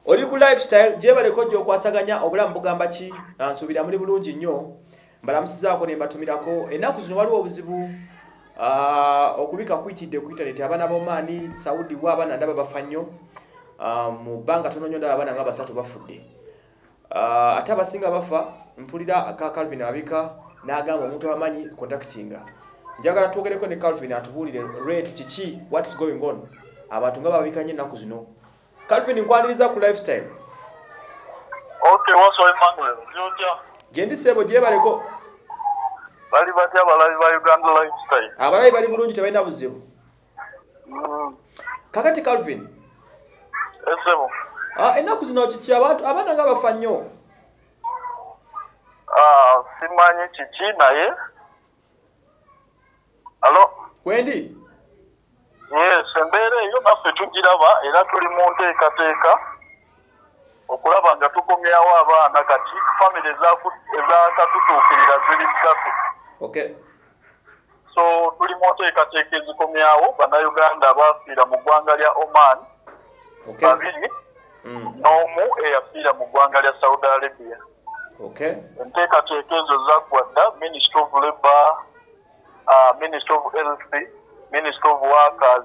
Oli ku lifestyle gyebaleko gy'okwasaganya obulamu bugamba ki nsuubira muli bulungi nnyo mbalamusizaako ne mbatumirako ennaku zino waliwo obuzibu okubika kuyitidde ku internet abaana b'omaani Saudi wa abaana ndaba bafa nnyo mu bbanga tono nnyo ndaba abaana nga basatu bafudde ate abasinga bafa mpulira ka Calvin abika n'agamba omuntu abamanyi contactinga njagala twogereko ne Calvin atubuulire rate kiki what is going on abantu nga babikanye ennaku zino Calvin nkwaniriza ku lifestyle. Okay, what's your Emmanuel? Gendi sebo gyebaleko. Bali batya abalabi ba Uganda lifestyle. Abalabi bali bulungi tebalina buzibu. Kakati Calvin. Esebo. Ennaku zino kiki abantu abaana nga bafa nnyo. Simanyi kiki naye. Hello? Kwendi? Yes, embeera eyo naffe tugiraba era tuli mu nteekateeka okulaba nga tukomyawo abaana kati famire ezakatutuukirira ziri ssatu. Okay. So tuli mu nteekateeka ezikomyawo bannayuganda abafiira mu ggwanga lya Oman babiri n'omu eyafiira mu ggwanga lya Saudi Arabia. Okay. Enteekateeka ezo zaggwadda Ministry of Labour, Ministry of Health, Ministry of Workers,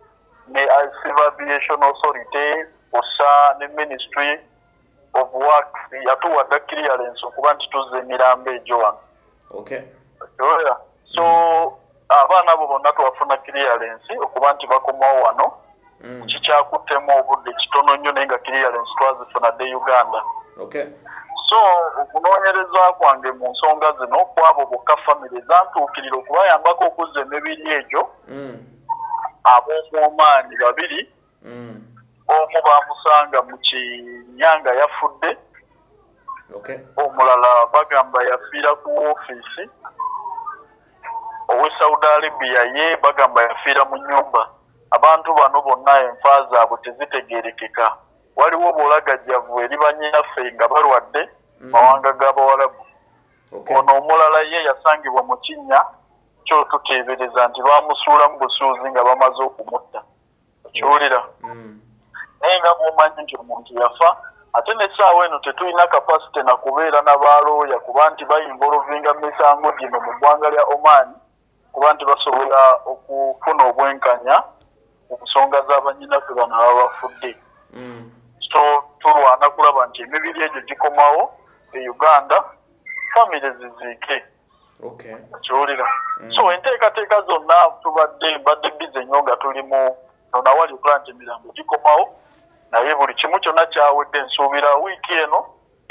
Civil Aviation Authority, OSA, ne Ministry of Works, yatuwadda clearance okuba nti tuzza emirambo egyo wano. Okay. So, abaana abo bonna twafuna clearance okuba nti bakomawo wano. Kikyakuttemu obudde kitono nnyo naye nga clearance twazifunadde Uganda. Okay. So, okunoonyereza kwange mu nsonga zino kwabo bokka famire zantuukirira okubayambako okuzza emibiri egyo. Ab'omumaani babiri. Omu baamusanga mu Kinyanga yafudde. Okay. Omulala bagamba yafiira ku ofiisi. Owe Saudi Arabia ye bagamba yafiira mu nnyumba. Abantu bano bonna enfa zaabwe tezitegeerekeka. Waliwo bolagajjavu eri bannyinaffe nga balwadde mawanga g'Abawarabu. Ono omulala ye yasangibwa mu kinnya kyo tuteebereza nti baamusuula mu busuuzi nga bamaze okumutta. Kiwulira? Naye nga bw'omanyi nti omuntu yafa ate n'essaawa eno tetulina kapasite na kubeera n'abalooya kuba nti bayinvolovinga misango gino mu ggwanga lya Oman kuba nti basobola okufuna obwenkanya ku nsonga z'abannyinaffe bano baba bafudde. So tulwana kulaba nti emibiri egyo gikomawo e Uganda famire ziziike. Okay. Kiwulira? So enteekateeka zonna mbadde bize nnyo nga tulimu nonawali okulaba nti emirambo gikomawo naye buli kimu kyonna kyawedde nsuubira wiiki eno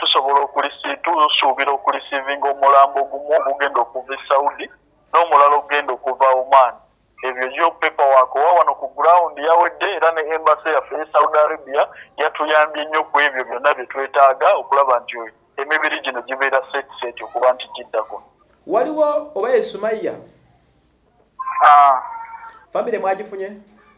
tusuubira okulisiivinga omulambo gumu ogugenda okuva e Saudi n'omulala ogenda okuva Oman. Ebyo gyo paperwork wa wano ku ground yawedde era ne embassy yaffe e Saudi Arabia yatuyambye nnyo ku ebyo byonna bye twetaaga okulaba nti emibiri gino gibeera set okuba nti giddako. Waliwo oba ye Sumaiya? Famire mwagifunye?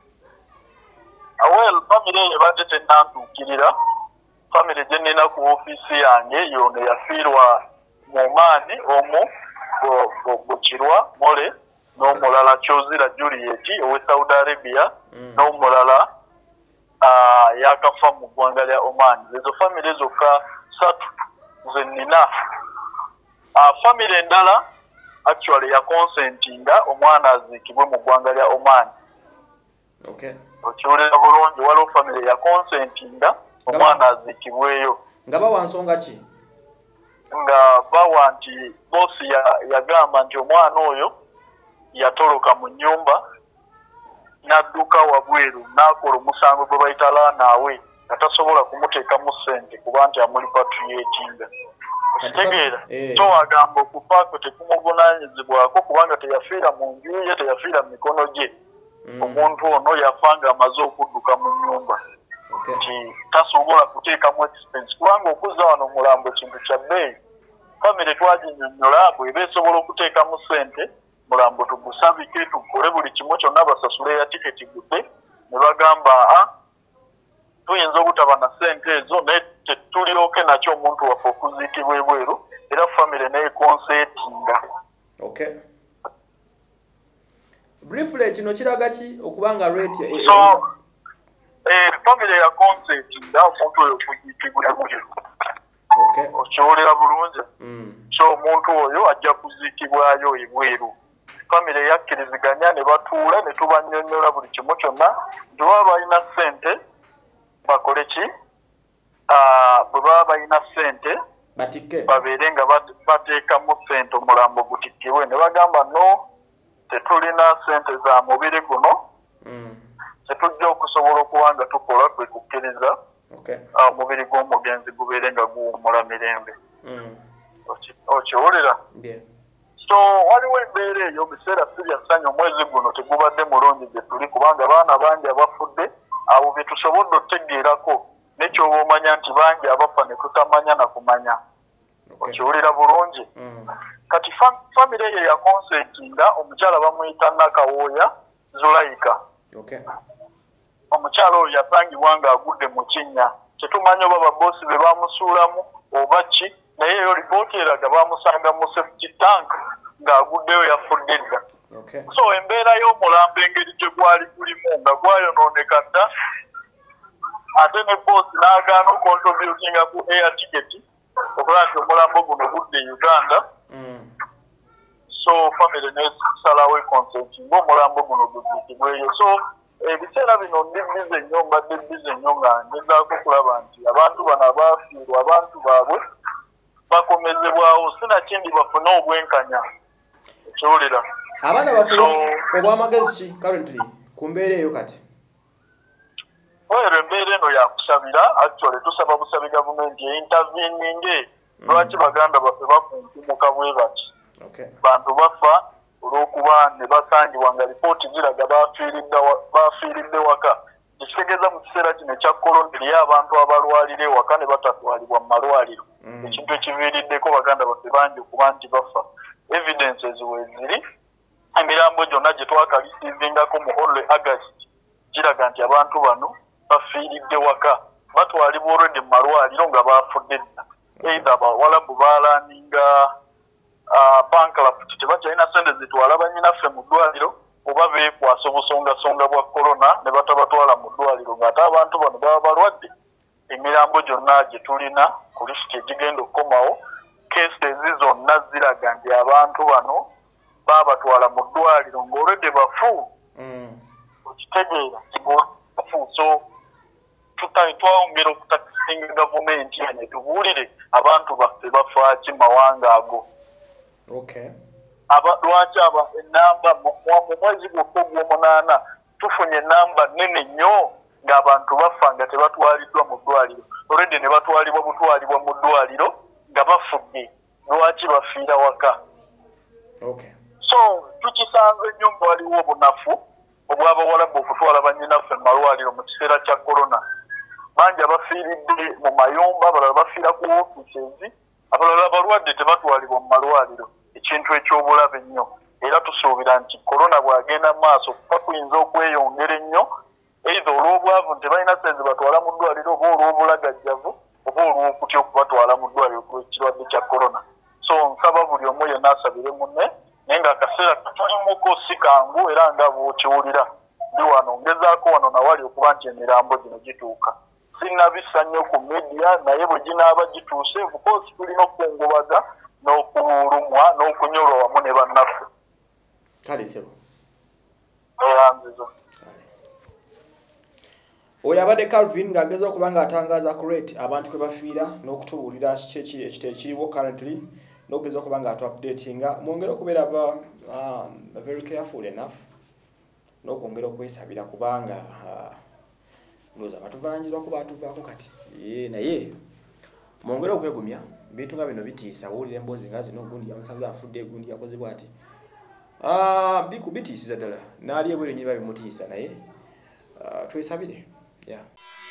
Well, famire eyo badde tennantuukirira. Famire gye nnina ku ofiisi yange yono yafiirwa mu maani omu Bukirwa Mole n'omulala Kyozira Juliet owe Saudi Arabia n'omulala yakafa mu ggwanga lya Oman. Ezo famire zokka ssatu ze nnina. Famire endala actually ya consentinga omwana aziikibwe mu ggwanga lya Oman. Okay. Okiwulira bulungi waliwo famire ya consentinga omwana aziikibweyo. Nga bawa nsonga ki? Nga bawa nti bosi yagamba nti omwana oyo yatoloka mu nnyumba n'adduka wabweru n'akola omusango gwe bayita laanaawe nga tasobola kumuteekamu ssente kuba nti amulipatriatinga. Okitegeera? So agamba okufaako tekumuvunaanyizibwako kubanga teyafiira mu nju ye teyafiira mu mikono gye. Omuntu ono yafa nga amaze okudduka mu nnyumba. Nti tasobola kuteekamu expense kubanga okuzza wano omulambo kintu kya bbeeyi. Famire twaginnyonnyola bw'eba esobola okuteekamu ssente mulambo tugusabike tukole buli kimu kyonna basasule ya tiketi gudde ne bagamba tuyinza obutaba na ssente ezo naye tetulyoke nakyo omuntu waffe okuziikibwa ebweru era famire neekonseetinga. Okay. Briefly kino kiraga ki okubanga rate famire ya concert nga omuntu oyo kuzikibwa ebweru. Okiwulira bulungi. So omuntu oyo ajja kuzikibwayo ebweru. Famire yakkiriziganya ne batuula ne tubannyonnyola buli kimu kyonna nti baba balina ssente bakole ki? Bwe baba balina ssente babeere nga bateekamu ssente omulambo gutikkibwe ne bagamba no tetulina ssente za mubiri guno tetujja okusobola okuba nga tukola kwe kukkiriza omubiri gw'omugenzi gubeere nga guwummula mirembe. Okiwulira? So waliwo embeera eyo biseera si bya ssanyu omwezi guno tegubadde mulungi gye tuli kubanga baana bangi abafudde abo bye tusobodde otegeerako nekyoba omanya nti bangi abafa ne tutamanya na kumanya. Okiwulira bulungi? Kati famire eyo ya konsentinga omukyala bamuyita Nakawooya Zulaika. Omukyala oyo yasangibwa ng'agudde mu kinnya tetumanyi oba baboosi be bamusuulamu oba ki naye eyo lipooti eraga bamusanga mu safety tank ng'aguddeyo yafudde dda. So embeera y'omulambo engeri gye gwali gulimu nga gwayonooneka dda ate ne boosi n'agaana okontributinga ku air ticket okulaba nti omulambo guno gudde Uganda. So famire nesalawo ekonsentinga omulambo guno guziikibweyo. So ebiseera bino ndi bize nnyo mbadde bize nnyo nga ngezaako okulaba nti abantu bano abaafiirwa abantu baabwe bakomezebwawo sinakindi bafune obwenkanya. Ekiwulira? Abaana bafune obw'amagezi ki currently ku mbeera eyo kati? Embeera eno yakusabira actually tusaba busabi gavumenti einterveninge lwaki baganda baffe bakunkumuka bwe bati. Bantu bafa olw'okuba ne basangibwa nga lipooti ziraga baafiiridde waka. Ekitegeeza mu kiseera kino ekya korona eriyo abantu abalwalira ewaka ne batatwalibwa mu malwaliro. Ekintu ekiviiriddeko baganda baffe bangi okuba nti bafa. Evidences weeziri emirambo gyonna gye twakalisiivingako mu only August giraga nti abantu bano bafiiridde waka batwalibwa olwedde mu malwaliro nga baafudde dda. Either abawalabu baalaninga bankrupt tebakyalina ssente zitwala bannyinaffe mu ddwaliro oba beekwasa obusongasonga bwa korona ne batabatwala mu ddwaliro ng'ate abantu bano baba balwadde. Emirambo gyonna gye tulina ku lisiti egigenda okukomawo cases zonna ziraga nti abantu bano babatwala mu ddwaliro ng'olwedde bafu. Okitegeera bafu. So twongera okutakisinga gavumenti ene tubuulire abantu baffe bafaaki mawanga ago. Lwaki enamba mu mwezi gwokka ogw'omunaana tufunye enamba nnene nnyo ng'abantu bafa nga tebatwaliddwa mu ddwaliro olwedde ne batwalibwa butwalibwa mu ddwaliro nga bafudde. Lwaki bafiira waka? So tukisanze nnyo nga waliwo obunafu obw'abawalabu okutwala bannyinaffe mu malwaliro mu kiseera kya korona. Bangi abafiiridde mu mayumba, abalala bafiira ku ofiises, abalala balwadde tebatwalibwa mu malwaliro. Ekintu eky'obulabe ennyo. Era tusuubira nti korona bw'agenda mu maaso kuba kuyinza okweyongera ennyo either olw'obwavu nti balina ssente batwala mu ddwaliro oba olw'obulagajjavu oba olw'okutya okubatwala mu ddwaliro kw'ekirwadde kya korona. So nsaba buli omu yenna asabire munne naye ng'akaseera tulimuko si kangu era nga bw'okiwulira ndi wano ngezaako wano nawali okuba nti emirambo gino gituuka. Sinnabisa nnyo ku media naye bwe ginaaba gituuse bukoosi tulina okukungubaga n'okulumwa n'okunyolwa wamu ne bannaffe. Kale sebo. Eyanziza. Oyo abadde Calvin ng'ageza okuba ng'atangaaza ku rate abantu kwe bafiira n'okutubuulira ekiriwo currently n'okugeza okuba ng'atu-updatinga. Mwongere okubeera very careful enough n'okwongera okwesabira kubanga ndowooza batuvanjirwa kuba atuvaako kati. Naye mwongere okwegumya bintu nga bino bitiisa wulira emboozi nga zino ogundi yamusanze afudde egundi yakoze bw'ati. Bitiisiza ddala n'ali ebweru nnyo biba bimutiisa naye twesabire. Yeah.